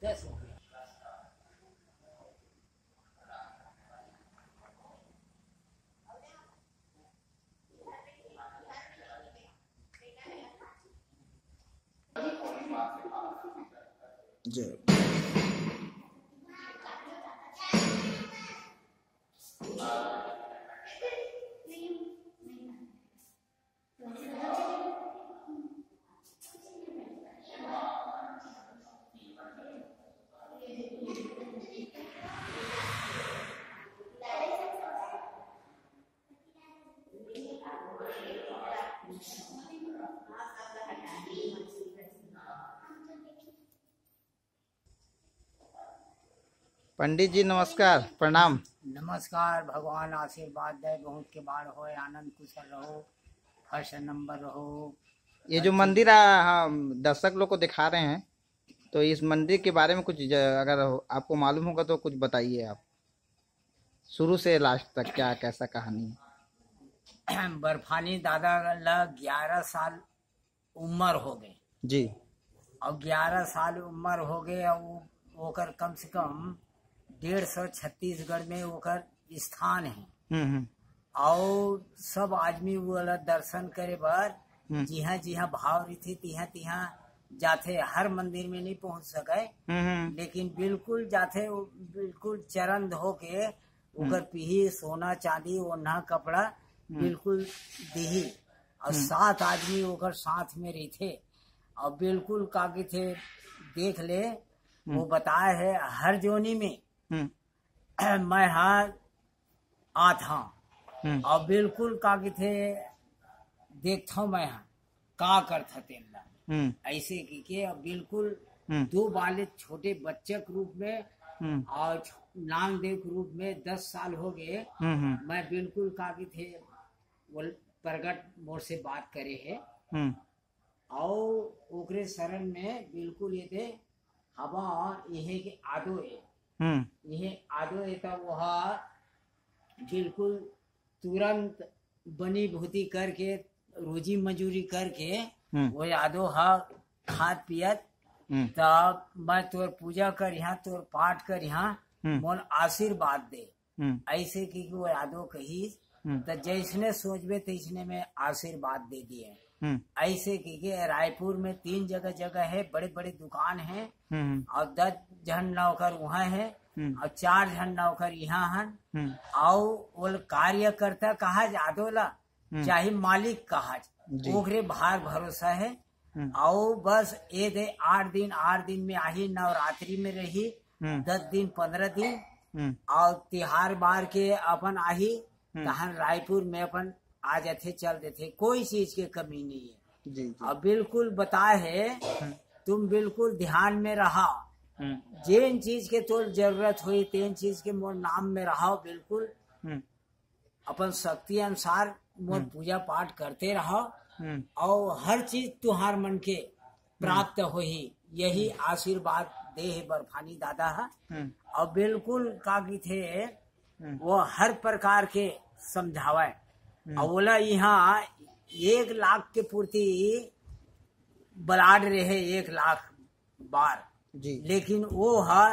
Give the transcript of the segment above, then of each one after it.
10 हो गया। जय पंडित जी नमस्कार, प्रणाम। नमस्कार। भगवान आशीर्वाद दे, बहुत के बाढ़ हो, आनंद कुशल रहो, फर्स्ट नंबर रहो। ये जो मंदिर हम दर्शक लोग को दिखा रहे हैं, तो इस मंदिर के बारे में कुछ अगर आपको मालूम होगा तो कुछ बताइए आप, शुरू से लास्ट तक क्या कैसा कहानी है। बर्फानी दादा ला 11 साल उम्र हो गए जी। और 11 साल उम्र हो गए और ओकर कम से कम 150 छत्तीसगढ़ में ओकर स्थान है। और सब आदमी वाला दर्शन करे बर जिहा जिहा भाव रही तिहा तिहा जाथे। हर मंदिर में नहीं पहुंच सके, लेकिन बिल्कुल जाथे, बिल्कुल चरण धो के ओकर पीही सोना चांदी ओढ़ना कपड़ा बिल्कुल दीही और 7 आदमी ओकर साथ में रहते और बिल्कुल कागे थे देख ले। वो बताए है हर जोनी में मैं हाँ आता और बिल्कुल कागे थे देखता मैं हाँ का करता तेला ऐसे की अब बिल्कुल 2 बाले छोटे बच्चे के रूप में और नामदेव के रूप में 10 साल हो गए। मैं बिल्कुल कागे थे वो प्रगट मोर से बात करे है और ओकरे शरण में बिल्कुल ये थे हवा यह के आदो है, यह आदो है तब वह बिल्कुल तुरंत बनी भूती करके रोजी मजूरी करके वो यादो हा खाद पियत। तब मैं तोर पूजा कर यहाँ तोर पाठ कर यहाँ मोन आशीर्वाद दे ऐसे की वो यादो कही तो जैसने सोचबे तैसने में आशीर्वाद दे दिए। ऐसे की रायपुर में 3 जगह है, बड़े बड़े दुकान है और 10 जन नौकर वहाँ है और 4 जन नौकर यहाँ हैं और वो कार्यकर्ता कहा जादोला चाहे मालिक कहा ओकरे भार भरोसा है। और बस ये दे 8 दिन में आही नवरात्रि में रही 10 दिन 15 दिन और तिहार बार के अपन आही तहन रायपुर में अपन आ जाते चल देते, कोई चीज की कमी नहीं है जी। अब बिल्कुल बताए है तुम बिल्कुल ध्यान में रहा, जिन चीज के तो जरूरत हुई तीन चीज के मोर नाम में रहा बिल्कुल अपन शक्ति अनुसार मोर पूजा पाठ करते रहो और हर चीज तुहार मन के प्राप्त होही, यही आशीर्वाद दे है बर्फानी दादा है। और बिल्कुल कागी थे वो हर प्रकार के समझावे और बोला यहाँ 1 लाख के पूर्ति ब्लड रहे 1 लाख बार जी। लेकिन वो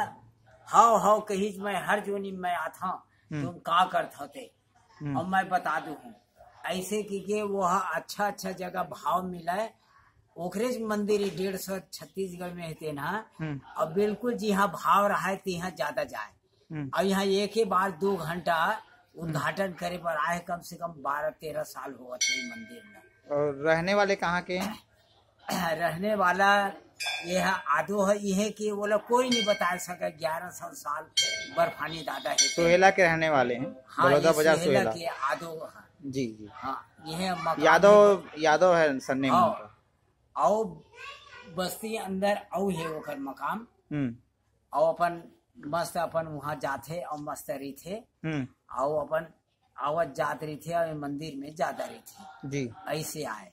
हाव कही मैं हर जोनी में आता तुम का करते थे और मैं बता दू ऐसे की वो अच्छा जगह भाव मिला है। ओखरे मंदिर 150 छत्तीसगढ़ में है ना और बिल्कुल जी हाँ भाव रहा है यहाँ ज्यादा जाए और यहाँ एक ही बार 2 घंटा उद्घाटन करे पर आए, कम से कम 12-13 साल हुआ थे मंदिर में। और रहने वाले कहाँ के हैं? रहने वाला यह आदो है, यह कि वो लोग कोई नहीं बता सका। 1100 साल बर्फानी दादा है सोहेला के रहने वाले हैं। हाँ, बड़ौदा बाजार सोहेला के आदो जी जी। हाँ यह यादव है सरनेम उनका। आओ बस्ती अंदर औ है ओकर मकाम और अपन मस्त अपन वहाँ जाते और मस्त रही थे और अपन आवत जात रही थे और मंदिर में ज्यादा रही थे जी। ऐसे आए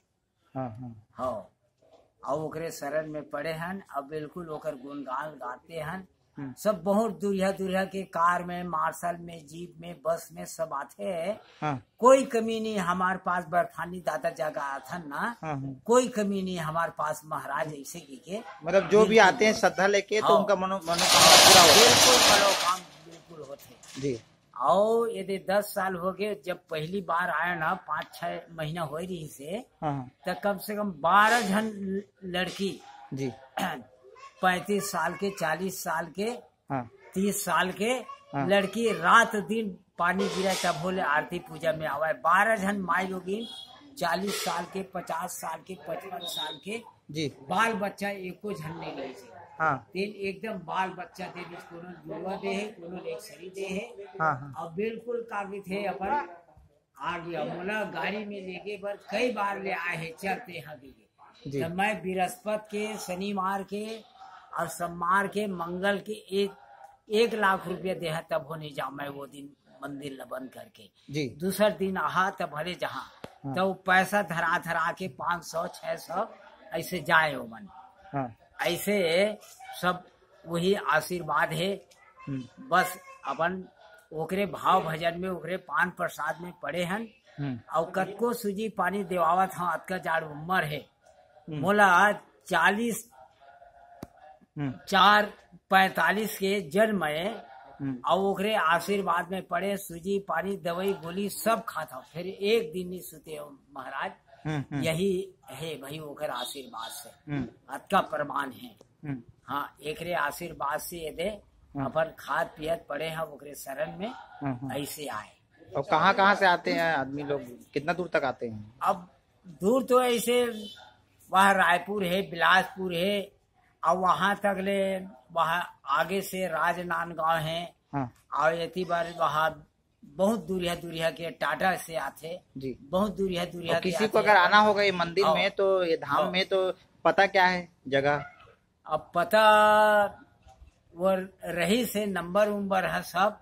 हाँ और ओकरे शरण में पड़े हन अब बिल्कुल ओकर गुणगान गाते हन सब बहुत दूरिया दूरिया के कार में, मार्शल में, जीप में, बस में सब आते हैं। हाँ। कोई कमी नहीं हमारे पास, बरफानी दादा जगह आता ना। हाँ। कोई कमी नहीं हमारे पास महाराज ऐसे की मतलब जो भी आते हैं श्रद्धा लेके तो उनका मनोकामना पूरा होता है। बिल्कुल मनोकाम बिल्कुल होते जी। और यदि 10 साल हो गए जब पहली बार आया ना, 5-6 महीना हो रही से, हाँ। तो कम से कम 12 जन लड़की जी 35 साल के, 40 साल के, हाँ। 30 साल के हाँ। लड़की रात दिन पानी गिरा तब बोले आरती पूजा में आवा। 12 जन माई लोगी, 40 साल के, 50 साल के, 55 साल के जी। बाल बच्चा एको झन नहीं रहे थे। हाँ। तेन एकदम बाल बच्चा दे दी, कोनो जुआ दे है, कोनो एक्सरी दे है। हाँ। और बिल्कुल कागज थे अपन आ गया। मोला गाड़ी में लेके पर कई बार ले आए हैं, चलते हाँ जी। तो मैं बृहस्पति के, शनिवार के और सोमवार के, मंगल के 1 लाख रुपया दे तब हो नहीं जाऊँ मैं वो दिन मंदिर बंद करके। जी। दूसर दिन आहा तब भले जहाँ हाँ। तो पैसा धरा के 500-600 ऐसे जाए हो मन। हाँ। ऐसे सब वही आशीर्वाद है। बस अपन ओकरे भाव भजन में, ओकरे पान प्रसाद में पड़े हन। और कतको सूजी पानी देवावत हाँ, अतका जाड़ उम्र है मोला 40-4-45 के जन्म है। और ओकरे आशीर्वाद में पड़े, सूजी पानी दवाई गोली सब खाता, फिर एक दिन नहीं सुते हो महाराज। यही है भाई ओकर आशीर्वाद से अतका प्रमाण है। हाँ, एकरे आशीर्वाद से यदि अपन खाद पियत पड़े हैं ओकरे शरण में, ऐसे आए। और कहाँ से आते हैं आदमी लोग, कितना दूर तक आते हैं? अब दूर तो ऐसे वहाँ रायपुर है, बिलासपुर है, और वहाँ तक ले वहाँ आगे से राजनांदगांव है। हाँ। और यति बार वहाँ बहुत दूरिया के टाटा से आते जी, बहुत दूरिया किसी को अगर आना होगा ये मंदिर में तो, ये धाम में, तो पता क्या है जगह? अब पता वो रही से नंबर है सब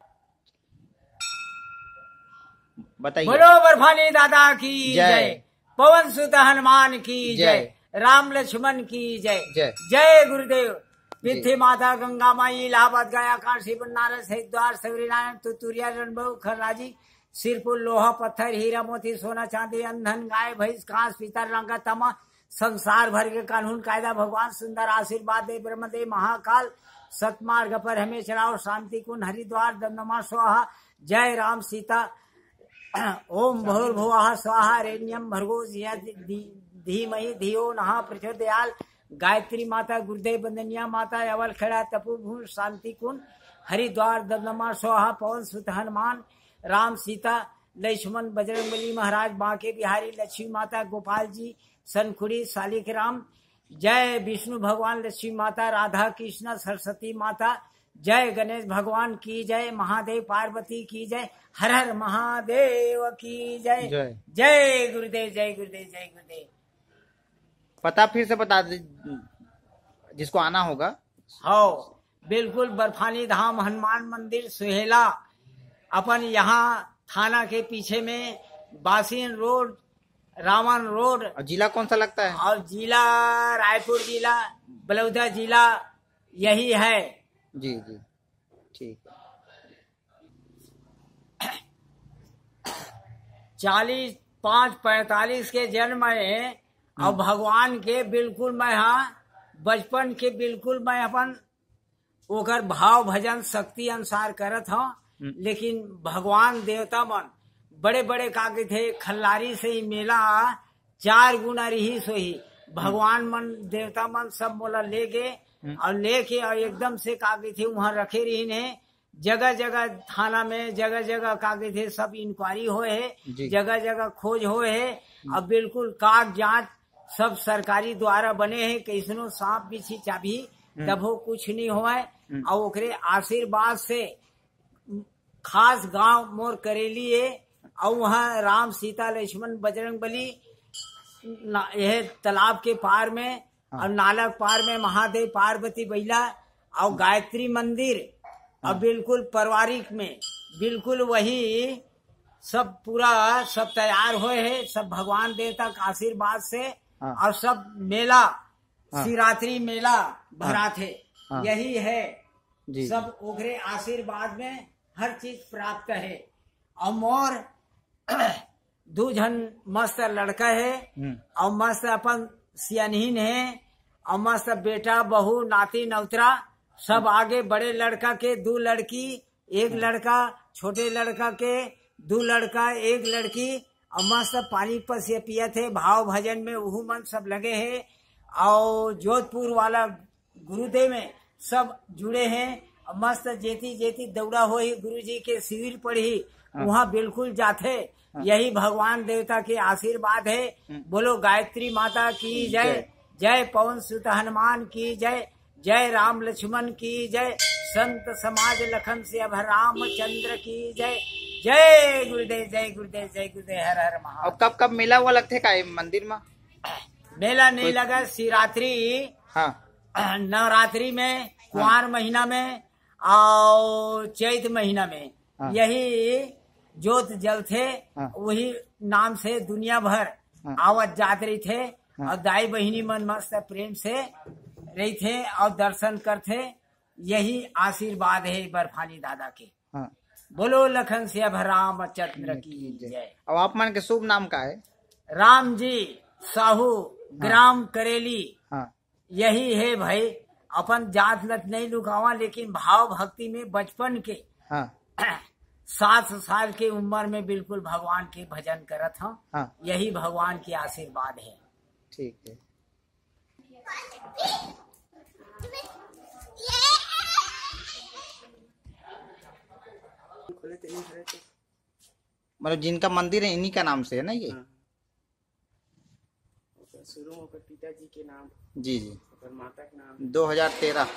बताइए। बोलो बर्फानी दादा की जय, पवन सुत हनुमान की जय, राम लक्ष्मण की जय। जय गुरुदेव। विथि माता गंगा माई, इलाहाबाद गया, काशी बनारस, हरिद्वार, सबरी नारायण, तुतुरिया, रणभव, खरराजी, सिरपुर, लोहा पत्थर, हीरा मोती, सोना चांदी, अंधन, गाय भैंस, कांस पीतल, रंगा तमा, संसार भर के कानून कायदा, भगवान सुंदर आशीर्वाद दे, ब्रह्मदेव महाकाल, सतमार्ग पर हमें चलाओ, शांति कुंड, हरिद्वार, दमदमा स्वाहा। जय राम सीता। ओम भूर्भुवः स्वाहा, रेण्यम भर्गो धीमहि धियो नः प्रचोदयात्। गायत्री माता, गुरुदेव बंदनिया माता, अवल खेड़ा, तपोभूमि, शांति कुंड, हरिद्वार, दमदमा स्वाहा, पवन सुत हनुमान, राम सीता लक्ष्मण, बजरंगबली महाराज, बांके बिहारी, लक्ष्मी माता, गोपाल जी, सनखुड़ी, सालिक राम। जय विष्णु भगवान, लक्ष्मी माता, राधा कृष्ण, सरस्वती माता। जय गणेश भगवान की जय, महादेव पार्वती की जय, हर हर महादेव की जय। जय गुरुदेव, जय गुरुदेव, जय गुरुदेव। पता फिर से बता दे जिसको आना होगा। हाँ बिल्कुल, बर्फानी धाम, हनुमान मंदिर, सुहेला, अपन यहाँ थाना के पीछे में, बासीन रोड, रावण रोड। और जिला कौन सा लगता है? और जिला रायपुर जिला, बलौदा जिला यही है। जी जी ठीक। 45 के जन्म है। और भगवान के बिल्कुल मैं हाँ बचपन के बिल्कुल मैं अपन ओकर भाव भजन शक्ति अनुसार करत हूँ। लेकिन भगवान देवता मन बड़े बड़े कागे थे, खल्लारी से ही मेला 4 गुना रही सोही। भगवान मन देवता मन सब मोला ले गए और लेके और एकदम से कागे थे वहाँ रखे रही ने। जगह जगह थाना में, जगह जगह कागे थे, सब इंक्वायरी हुए है, जगह जगह खोज हुए है। अब बिल्कुल कागजात सब सरकारी द्वारा बने हैं। कैसनो सांप बिछी चाबी तब हो कुछ नहीं हुआ है। और ओकरे आशीर्वाद से खास गांव मोर करेली है। और वहाँ राम सीता लक्ष्मण बजरंग बली, यह तालाब के पार में और नालक पार में महादेव पार्वती बैला और गायत्री मंदिर। और बिल्कुल पारिवारिक में बिल्कुल वही सब पूरा सब तैयार हुए है, सब भगवान देवता का आशीर्वाद से। और सब मेला शिवरात्रि मेला भरा थे। यही है जी। सब ओकरे आशीर्वाद में हर चीज प्राप्त है। और मोर 2 जन मस्त लड़का है और मस्त अपन सियानहीन है और मस्त बेटा बहू नाती नौतरा सब आगे, बड़े लड़का के 2 लड़की 1 लड़का, छोटे लड़का के 2 लड़का 1 लड़की और मस्त पानी पर से पिया थे। भाव भजन में उहू मन सब लगे हैं और जोधपुर वाला गुरुदेव में सब जुड़े हैं। और मस्त जेती जेती दौड़ा हो ही गुरु जी के शिविर पर ही वहाँ बिल्कुल जाते। यही भगवान देवता के आशीर्वाद है। बोलो गायत्री माता की जय, जय पवन सुत हनुमान की जय, जय राम लक्ष्मण की जय, संत समाज लखन से अब रामचंद्र की जय, जय गुरुदेव, जय गुरुदेव, जय गुरुदेव, हर हर महादेव। और कब कब मेला हुआ लगते का मंदिर में? मेला नहीं लगा, शिवरात्रि, हाँ, नवरात्रि में, कुंवार महीना में और चैत महीना में यही जोत जल थे। वही नाम से दुनिया भर आवत जात रही थे और दाई बहिनी मन मस्त प्रेम से रही थे और दर्शन करते। यही आशीर्वाद है बर्फानी दादा के। बोलो लखन से अब रामचंद्र की जय। अब आप मन के शुभ नाम का है? राम जी साहू, ग्राम करेली। यही है भाई, अपन जात लत नहीं लुकावा, लेकिन भाव भक्ति में बचपन के 7 साल के उम्र में बिल्कुल भगवान के भजन करत हूँ। यही भगवान की आशीर्वाद है। ठीक है। मतलब जिनका मंदिर है इन्हीं का नाम से है ना ये? शुरू होकर पिताजी के नाम, जी जी, और माता के नाम 2013।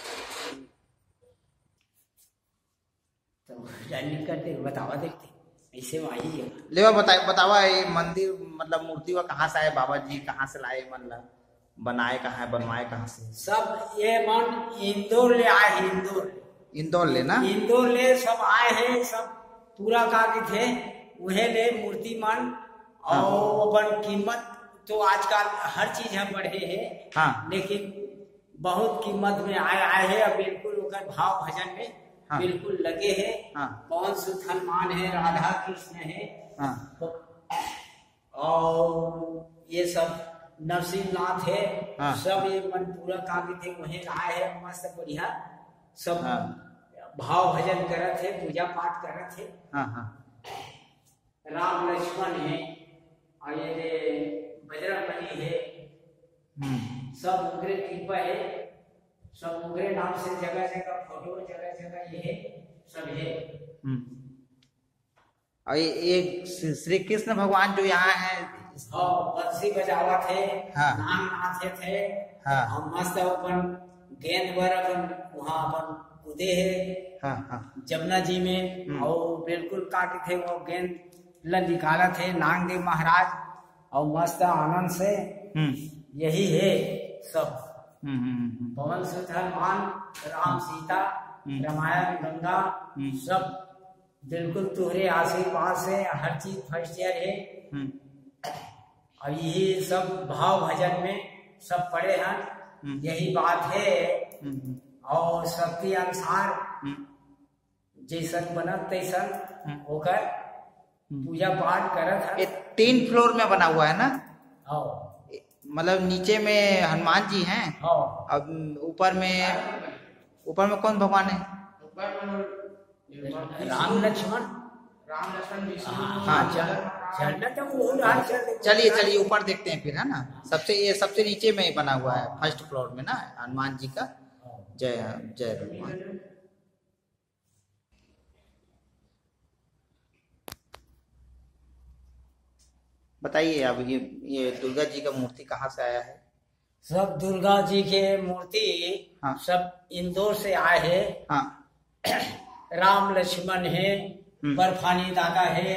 तो रनिंग करते बतावा देखते ऐसे आई है। लेवा बतावा ये मंदिर मतलब मूर्ति वा कहाँ से आए? बाबा जी कहाँ से लाए? मतलब बनाए कहाँ है, बनवाए कहाँ से? सब ये मन इंदौर ले आए। इंदौर ले ना? इंदौर ले सब आए हैं, सब पूरा कागज थे वह ले मूर्ति मन। और अपन कीमत तो आजकल हर चीज हम बढ़े हैं, लेकिन बहुत कीमत में आए हैं और बिल्कुल उनका भाव भजन में बिल्कुल लगे हैं। पवन सुत हनुमान है, राधा कृष्ण है और ये सब नरसिंहनाथ है। सब ये मन पूरा कागज थे वही आए हैं, मस्त बढ़िया सब भाव भजन करत थे, पूजा पाठ करत थे। राम लक्ष्मण है और ये बजरंगबली है। सब उग्र कृपा है, सब उग्र नाम से जगह जगह फोटो, जगह जगह ये है, सब है। और ये श्री कृष्ण भगवान जो यहाँ है, बंसी बजावा थे, नाम नाचे थे और मस्त अपन गेंद बर अपन वहाँ अपन कूदे है जमुना जी में। और बिल्कुल काटे थे वो गेंद ल निकाला थे नागदेव महाराज और मस्त आनंद से। यही है सब। पवन सुत हनुमान, राम सीता, रामायण गंगा सब बिल्कुल तुहरे आशीर्वाद से हर चीज फर्स्ट ईयर है। और यही सब भाव भजन में सब पड़े हैं, यही बात है। और शक्ति अनुसार जैसन बनत तैसन होकर पूजा पाठ करत है। 3 फ्लोर में बना हुआ है ना? मतलब नीचे में हनुमान जी हैं, अब ऊपर में कौन भगवान है? राम लक्ष्मण। चलिए ऊपर देखते हैं फिर, है ना? सबसे नीचे में बना हुआ है, फर्स्ट फ्लोर में ना, हनुमान जी का। जय जय भगवान। बताइए अब ये दुर्गा जी का मूर्ति कहाँ से आया है? सब दुर्गा जी के मूर्ति सब इंदौर से आए हैं। राम लक्ष्मण है, बर्फानी दादा है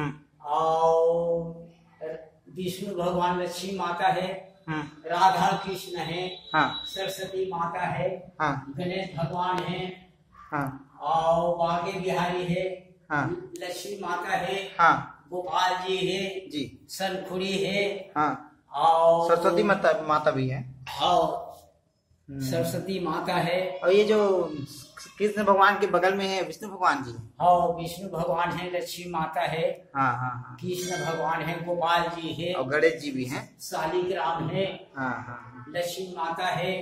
और विष्णु भगवान, लक्ष्मी माता है, राधा कृष्ण है, सरस्वती माता है, गणेश भगवान है और बागे बिहारी है, लक्ष्मी माता है, गोपाल जी है जी, सनखुड़ी है और सरस्वती माता भी है। सरस्वती माता है। और ये जो कृष्ण भगवान के बगल में है विष्णु भगवान जी। हाँ, विष्णु भगवान है, लक्ष्मी माता है। हाँ हाँ हाँ। कृष्ण भगवान है, गोपाल जी है, और गणेश जी भी हैं। शालिग्राम है। हाँ हाँ। लक्ष्मी माता है।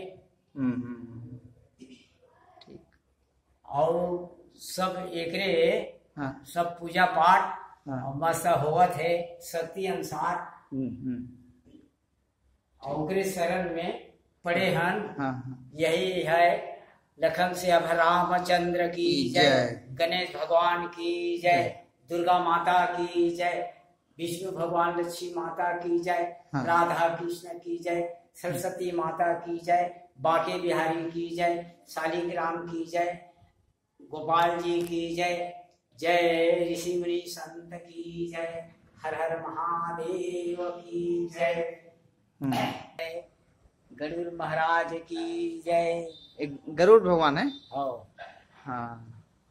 ठीक। और सब एकरे हाँ। सब पूजा पाठ हाँ। मस्त होवत है शक्ति अनुसार। और ओकरे शरण में पड़े हन। हाँ हाँ। यही है लखन से अब रामचंद्र की जय, गणेश भगवान की जय, दुर्गा माता की जय, विष्णु भगवान लक्ष्मी माता की जय, हाँ। राधा कृष्ण की जय, सरस्वती माता की जय, बाके बिहारी की जय, शालिग्राम की जय, गोपाल जी की जय, जय ऋषि मुनि संत की जय, हर हर महादेव की जय, गरुड़ महाराज की जय। एक गरुड़ भगवान है। हाँ।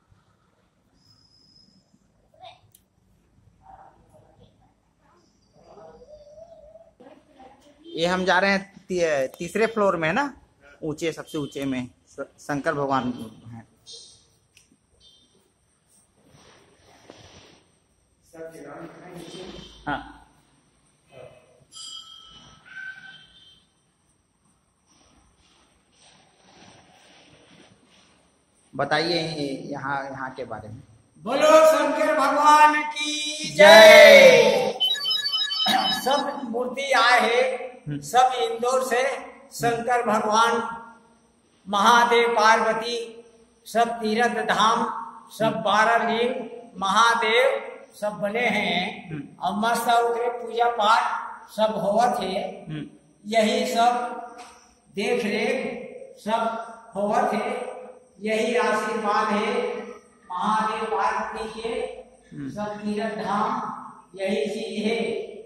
ये हम जा रहे हैं तीसरे फ्लोर में ना, ऊंचे, सबसे ऊंचे में शंकर भगवान हैं। हाँ। बताइए यहाँ के बारे में। बोलो शंकर भगवान की जय। सब मूर्ति आए हैं, सब इंदौर से शंकर भगवान, महादेव, पार्वती, सब तीर्थ धाम, सब 12 लिंग महादेव सब बने हैं। और मस्त उनके पूजा पाठ सब होवत है। यही सब देख रेख सब होवत है। यही आशीर्वाद है महादेव पार्वती के, सब तीर्थ धाम यही चीज है।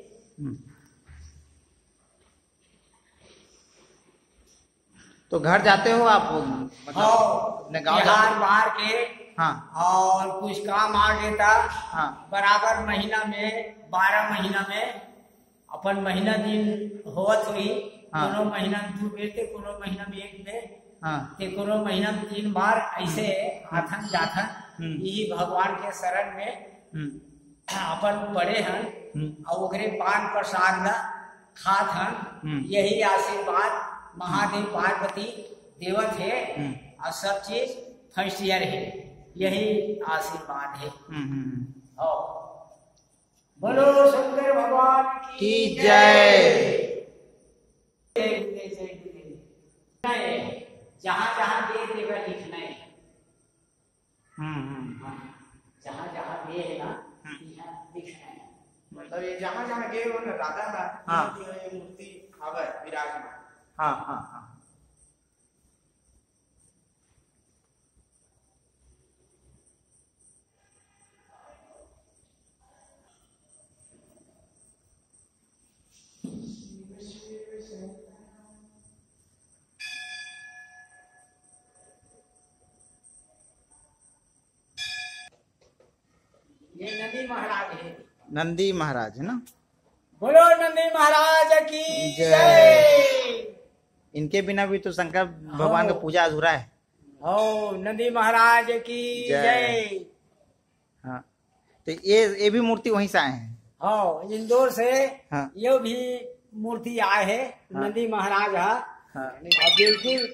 तो घर जाते हो आप? अपने गाँव बाहर के। हाँ। और कुछ काम आ गया था। हाँ। बराबर महीना में 12 महीना में अपन महीना दिन होवत हुई। हाँ। कोनो महीना में 2 बेर थे, कोनो महीना में 1 बेर। हाँ। ते कोनो महीना में 3 बार ऐसे आथन जाथन। यही भगवान के शरण में अपन पड़े हन और ओकरे पान प्रसाद ला खात हन। यही आशीर्वाद महादेव पार्वती देवत है। और सब चीज फर्स्ट ईयर है, यही आशीर्वाद है। बोलो शंकर भगवान की जय। जहाँ जहाँ दे देगा लिखना है। जहाँ जहाँ दे है ना लिखना है। मतलब ये जहाँ जहाँ गए हो ना राधा रानी मूर्ति खावर विराजमान। हाँ हाँ हाँ। ये नंदी महाराज है। नंदी महाराज है ना। बोलो नंदी महाराज की जय। इनके बिना भी तो शंकर भगवान का पूजा अधूरा है। हो नंदी महाराज की जय। हाँ। तो ये भी मूर्ति वहीं से आए हैं। हाँ, इंदौर से। हाँ। ये भी मूर्ति आए है। हाँ। नंदी महाराज। हाँ। बिल्कुल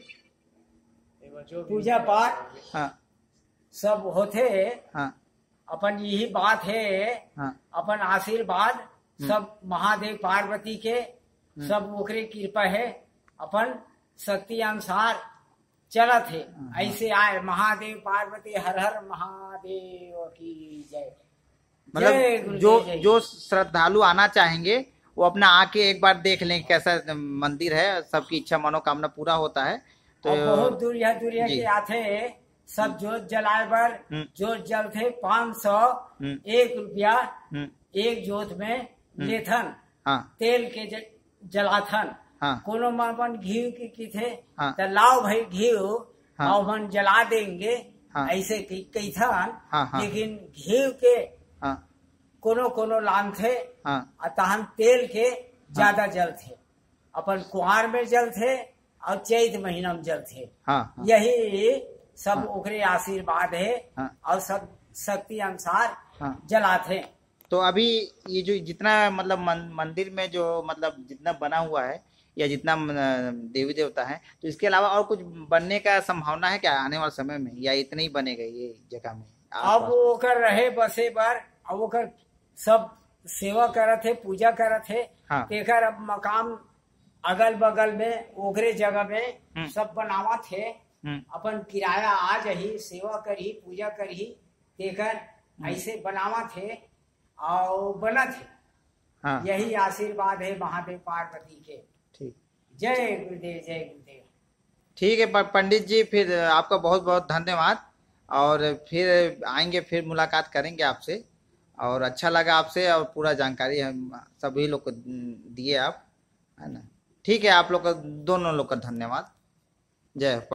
पूजा पाठ हाँ। सब होते। हाँ। अपन यही बात है। हाँ। अपन आशीर्वाद सब महादेव पार्वती के, सब ओकरे कृपा है। अपन शक्ति अनुसार चलत है। ऐसे आए महादेव पार्वती, हर हर महादेव की जय। मतलब जो श्रद्धालु आना चाहेंगे वो अपना आके एक बार देख लें कैसा मंदिर है। सबकी इच्छा मनोकामना पूरा होता है। तो बहुत दूरिया के आते सब जोत जलाए बर। जोत जलते 501 रुपया एक जोत में लेथन। हाँ। तेल के जलाथन। हाँ। कोनो मन घी की थे। हाँ। तो लाओ भाई घी। हाँ। और मन जला देंगे। हाँ। ऐसे कईथन। हाँ। हाँ। लेकिन घी के हाँ। कोनो लान थे। हाँ। तहन तेल के ज्यादा जल थे। अपन कुआर में जल थे और चैत महीना में जल थे। हाँ, हाँ, यही सब ओकरे आशीर्वाद है। हाँ, और सब शक्ति अनुसार हाँ। जलाते। तो अभी ये जो जितना मतलब मंदिर में जो मतलब जितना बना हुआ है या जितना देवी देवता है, तो इसके अलावा और कुछ बनने का संभावना है क्या आने वाले समय में, या इतने ही बनेगा ये जगह में? अब ओकर रहे बसे पर, अब ओकर सब सेवा करत है, पूजा करत है। हाँ। तेकर अब मकाम अगल बगल में ओकरे जगह में सब बनावत है। अपन किराया आ जही, सेवा करही, पूजा करही, तेकर ऐसे बनावत है और बनत है। हाँ, यही आशीर्वाद है महादेव पार्वती के। ठीक। जय गुरुदेव, जय गुरुदेव। ठीक है पंडित जी, फिर आपका बहुत बहुत धन्यवाद, और फिर आएंगे, फिर मुलाकात करेंगे आपसे। और अच्छा लगा आपसे, और पूरा जानकारी हम सभी लोग को दिए आप, है ना। ठीक है, आप लोग का, दोनों लोग का धन्यवाद। जय।